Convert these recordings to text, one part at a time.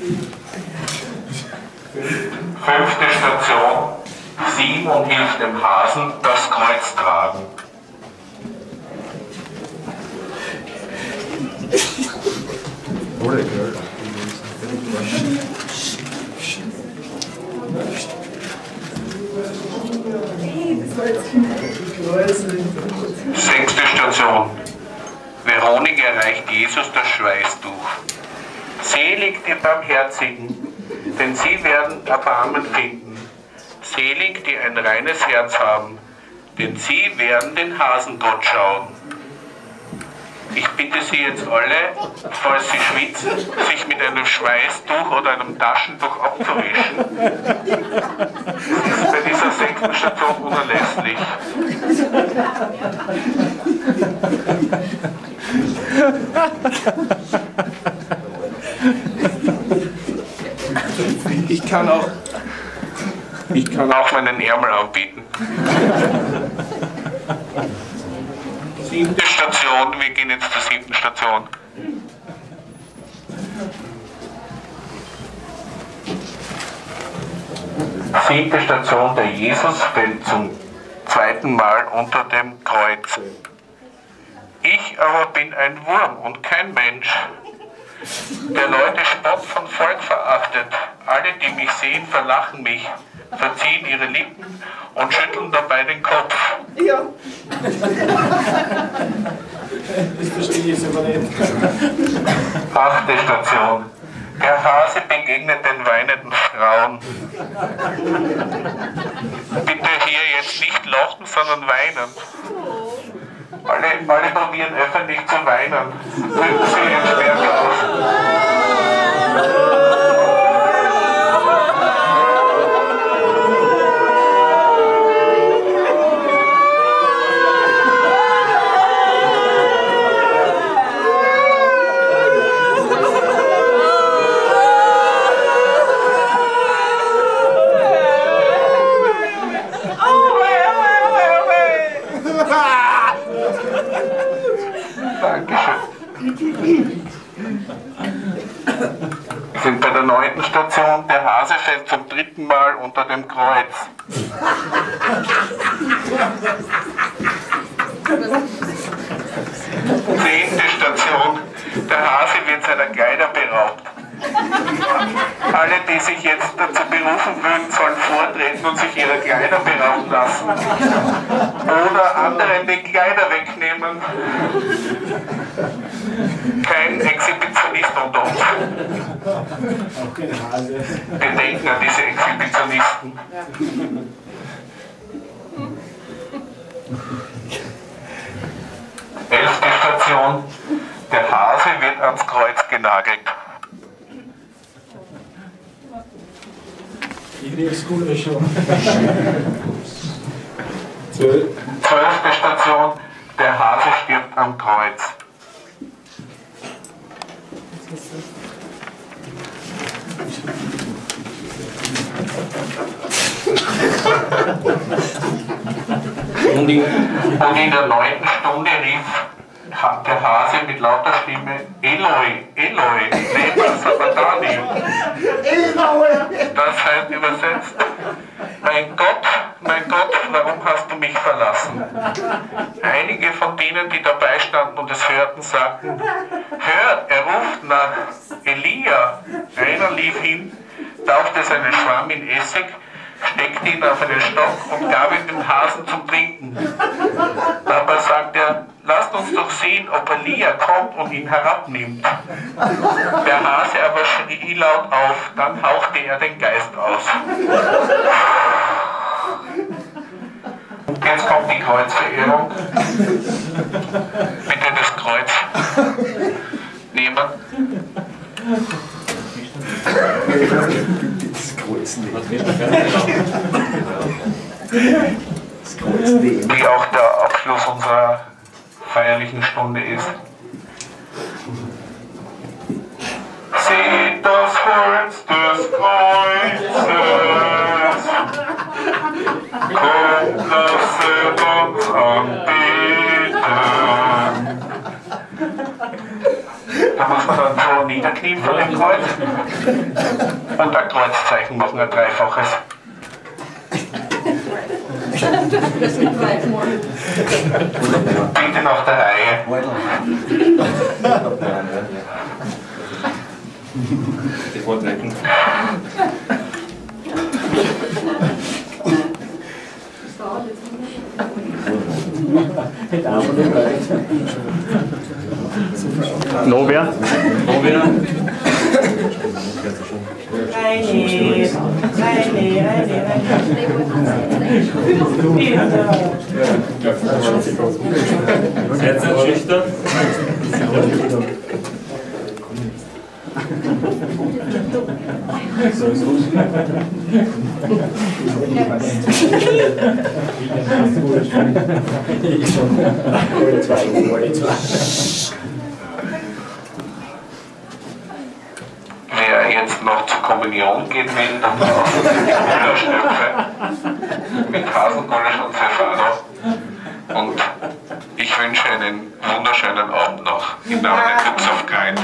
Fünfte Station. Simon hilft dem Hasen das Kreuz tragen. Sechste Station. Veronik erreicht Jesus das Schweißtuch. Selig die Barmherzigen, denn sie werden Erbarmen finden. Selig, die ein reines Herz haben, denn sie werden den Hasengott schauen. Ich bitte Sie jetzt alle, falls Sie schwitzen, sich mit einem Schweißtuch oder einem Taschentuch abzuwischen. Das ist bei dieser sechsten Station unerlässlich. Ich kann auch meinen Ärmel anbieten. Siebte Station, wir gehen jetzt zur siebten Station. Siebte Station, der Jesus fällt zum zweiten Mal unter dem Kreuz. Ich aber bin ein Wurm und kein Mensch, der Leute Spott von Volk verachtet. Alle, die mich sehen, verlachen mich, verziehen ihre Lippen und schütteln dabei den Kopf. Ja. Das verstehe ich aber nicht. Achte Station. Der Hase begegnet den weinenden Frauen. Bitte hier jetzt nicht lachen, sondern weinen. Alle probieren öffentlich zu weinen. Drücken Sie Ihren Sperrgel aus. Wir sind bei der 9. Station. Der Hase fällt zum dritten Mal unter dem Kreuz. 10. Station. Der Hase wird seiner Kleider beraubt. Alle, die sich jetzt dazu berufen fühlen, sollen vortreten und sich ihre Kleider berauben lassen. Oder anderen die Kleider wegnehmen. Kein Exhibitionist unter uns. Wir denken an diese Exhibitionisten. Elfte Station. Der Hase wird ans Kreuz genagelt. Ich kriege Schule schon. 12. Station. Der Hase stirbt am Kreuz. 'Und in der 9. Stunde rief der Hase mit lauter Stimme: Eloi, Eloi, lema sabachthani. Das heißt übersetzt: mein Gott, warum hast du mich verlassen? Einige von denen, die dabei standen und es hörten, sagten: Hört, er ruft nach Elia. Einer lief hin, tauchte seinen Schwamm in Essig, steckte ihn auf einen Stock und gab ihn dem Hasen zum Trinken. Dabei sagte er: Lasst uns doch sehen, ob Elia kommt und ihn herabnimmt. Der Hase aber schrie laut auf, dann hauchte er den Geist aus. Und jetzt kommt die Kreuzverehrung. Bitte das Kreuz nehmen. Wie auch der Abschluss unserer feierlichen Stunde ist. Seht das Holz des Kreuzes, kommt, lasset uns anbeten. Da muss man dann so niederknien vor dem Kreuz und ein Kreuzzeichen machen, ein dreifaches. Bitte nach der Reihe. Die Vortrecken. Noch wer? Seid ihr schüchtern? Wer jetzt noch zur Kommunion gehen will, dann braucht Wunderstöpfe mit Hasengulasch und Pfeffer. Und ich wünsche einen wunderschönen Abend noch im Namen der Kids of Grind.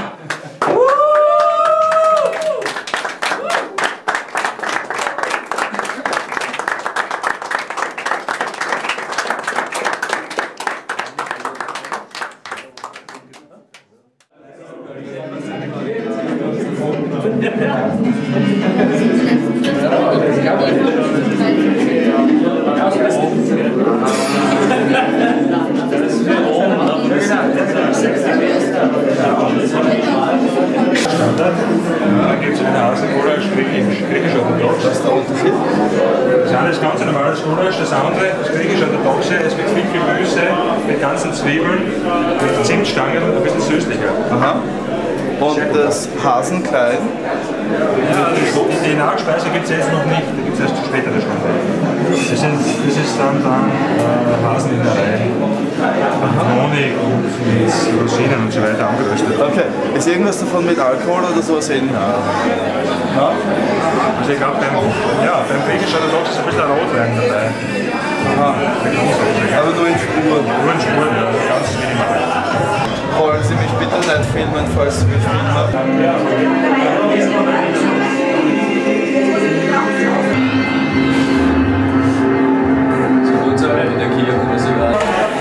Da gibt es eine Hasengulasch, griechisch-orthodox. Das ist der Unterschied. Das eine ist ganz normales Gulasch, das andere, das griechisch-orthodoxe, ist mit viel Gemüse, mit ganzen Zwiebeln, mit Zimtstangen und ein bisschen süßlicher. Aha. Und das Hasenkleid? Ja, die Nachspeise gibt es jetzt noch nicht, da gibt es erst später eine Stunde. Das ist dann Haseninnereien, Honig und mit Rosinen und so weiter angeröstet. Okay. Ist irgendwas davon mit Alkohol oder sowas in? Ja. Also ich glaube, beim griechisch-orthodox ist ein bisschen Rotwein dabei. Aha. Aber nur in Spuren. Nur in Spuren, ja, ganz minimal. Wollen Sie mich bitte nicht filmen, falls Sie mich filmen? So uns alle in der Kirche, das ist egal.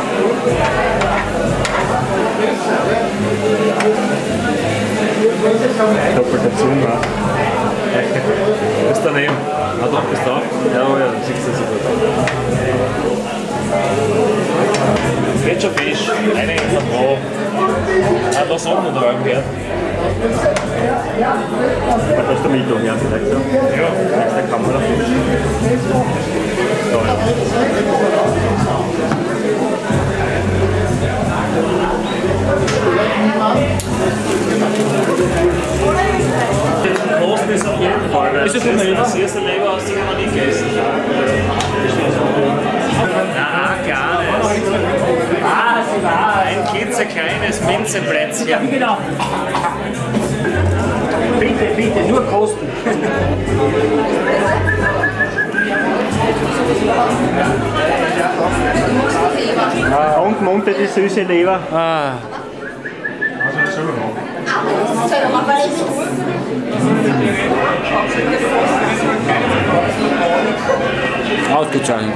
Doppeltation war. Ist daneben. Ah doch, ist da? Ja, siehst du super. Geht schon Fisch, eine Pro. Ah, da Sonnen oder was gehört? Was ist der Mieter? Ja, vielleicht so. Ja. Da ist der Kamerafisch. Kosten ist auf jeden Fall. Ist das Leber? Das erste Leber hast du noch nicht gegessen. Na, gar nicht. Ein klitzekleines Minzeplätzchen. Genau. Bitte, bitte, nur kosten. Und die süße Leber. Also das selber machen. Ausgezeichnet.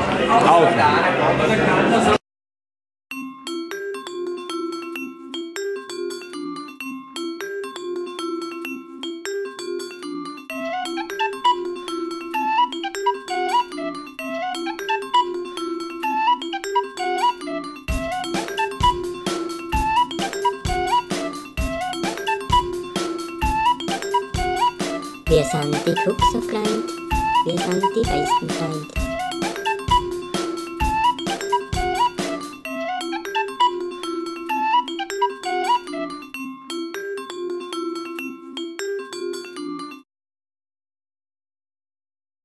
Wir sind die Crooks of Grind, wir sind die besten Freund.